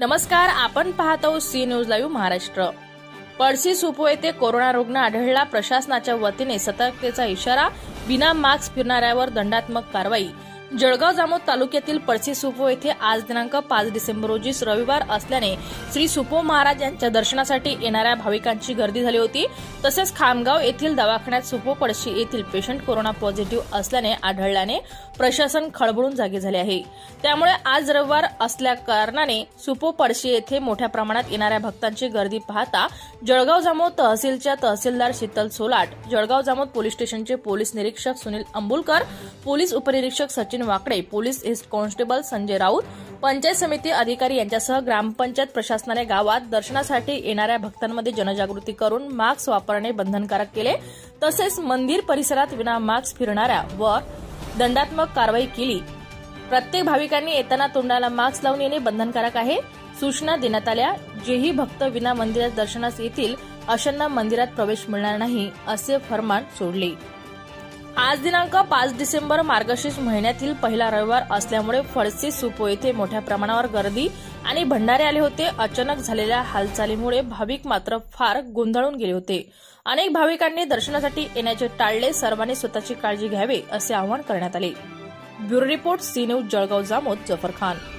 नमस्कार, आपण पाहतो C news live Maharashtra. Palshi Supo येथे कोरोना रुग्ण आढळला। प्रशासनाच्या वतीने सतर्कतेचा इशारा। बिना मास्क फिरणाऱ्यावर दंडात्मक कारवाई। जळगाव जामोद तालुक्यातील पळशी सुपो येथे आज दिनांक 5 डिसेंबर रोजी रविवार असल्याने श्री सुपो महाराज यांच्या दर्शनासाठी येणाऱ्या भाविकांची गर्दी झाली होती। तसेच खामगाव येथील दवाखान्यात सुपो पळशी येथील पेशंट कोरोना पॉझिटिव्ह असल्याने आढळल्याने प्रशासन खळबळून जागे झाले आहे। त्यामुळे आज रविवार असल्या कारणाने सुपो पळशी येथे मोठ्या प्रमाणात येणाऱ्या भक्तांची गर्दी पाहता जळगाव जामोद तहसीलच्या तहसीलदार शीतल सोलाट, जळगाव जामोद पोलीस स्टेशनचे पोलीस निरीक्षक सुनील अंबुलकर, पोलीस उपनिरीक्षक Sachin Wakade, police head constable Sanjay Raut, panchayat samiti अधिकारी यांच्यासह ग्रामपंचायत प्रशासनाने गावात दर्शनासाठी येणाऱ्या भक्तांमध्ये जनजागृती करून मास्क वापरणे बंधनकारक केले। तसेच मंदिर परिसरात विना मास्क फिरणाऱ्यावर दंडात्मक कारवाई केली। प्रत्येक भाविकांनी येताना तोंडाला मास्क लावून येणे बंधनकारक आहे। सूचना देण्यात आल्या। जेही भक्त विना मंदिरात दर्शनास येतील अशांना मंदिरात प्रवेश मिळणार नाही असे फरमान सोडले। आज दिनांक 5 डिसेंबर मार्गशीर्ष महिन्यातील पहिला रविवार असल्यामुळे पळशी सुपो येथे मोठ्या प्रमाणावर गर्दी आणि भंडारे आले होते। अचानक झालेल्या हालचालीमुळे भाविक मात्र फार गोंधळून गेले होते। अनेक भाविकांनी दर्शनासाठी येण्याचे टाळले। सर्वांनी स्वतःची काळजी घ्यावी असे आवाहन करण्यात आले। Bureau report C news Jalgaon Jamod Zafar Khan.